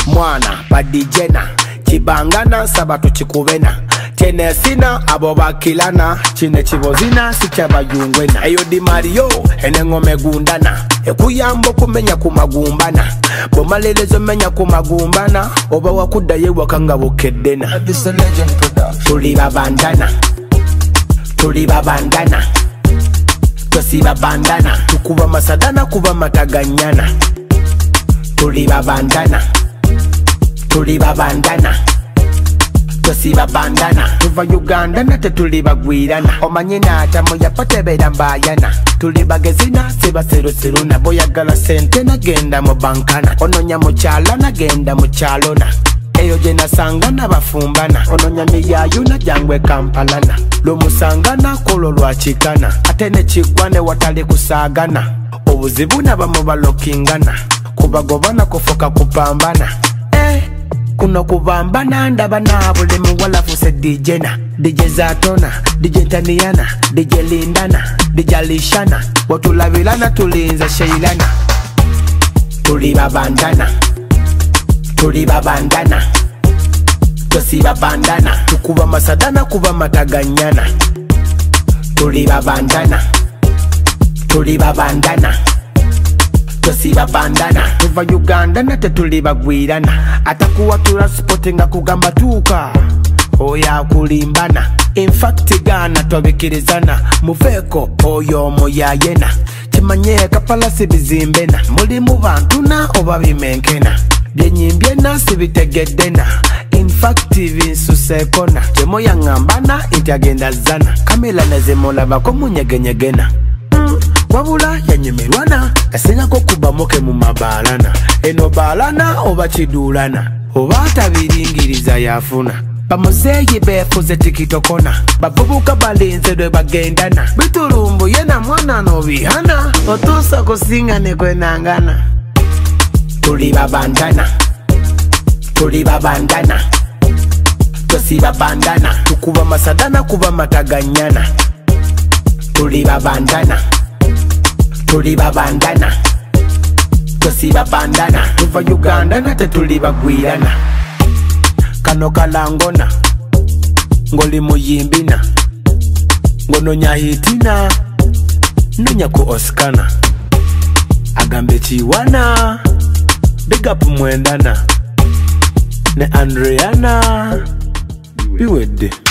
mwana badijena kibangana sabatu chikubena Tenesina abo bakilana chine chibozina sichabayungwena eyo di Mario enengome gundana ekuyambo kumenya kumagumbana bomalelezo menya kumagumbana oba wakuda ye wakanga bukedena This a legend production. Tuli babandana tosi babandana tukuba masadana kuba mataganyana tuli babandana Tosi babandana tuva Uganda nate tuli bagwirana omanyina atamu yapatebera mbayana tuli bagezina siba seruna boyagala sente nagenda mu bankana ononya mu kyala nagenda mu kyalona eyo je nasangana bafumbana ononya miyayu najangwe kampalana lomusangana kolo lwachikana ate ne kigwane watali kusagana obuzibu nabamu balokingana kubagobana kufoka kupambana kuno kubambana ndaba nabule muwala fuse DJ na DJ Zatona, DJ Taniana, DJ Lindana, DJ Lishana watulabilana tulinza sheilana tuli babandana tosi babandana tukuba masadana kuba mataganyana tuli babandana tosi babandana tuva Uganda nate tuli bagwirana atakuwa tulasportinga kugamba tuka oya kulimbana in fact gana twabikirizana muveko oyo moyayena kimanye kapala sibizimbena muli mu bantu na oba bimenkena byenyimbye na sibitegedena in fact vinsusekona temoya ngambana intyagenda zana kamela nezemola bako munyegenyegena wabula yanyemerwana kasenyako kuba moke mu mabalana eno balana oba kidulana oba tabiringiriza yafuna bamuzeyi befuze tikitokona bavubuka balinze lwe bagendana bitulumbu yena mwana nobihana otusa kusinga nekwenangana tuli babandana tosi babandana tukuba masadana kuba mataganyana tuli babandana tosi babandana tuva Uganda nate tuli bagwirana kano kalangona ngoli muyimbina ngononya hitina nonya ku Oskana agambe chiwana big up mwendana ne Andreana biwedde